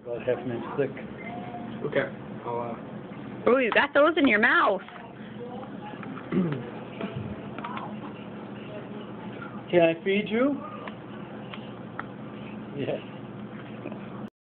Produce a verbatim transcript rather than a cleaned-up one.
About half an inch thick. Okay. I'll, uh... Oh, you got those in your mouth. Can I feed you? Yeah.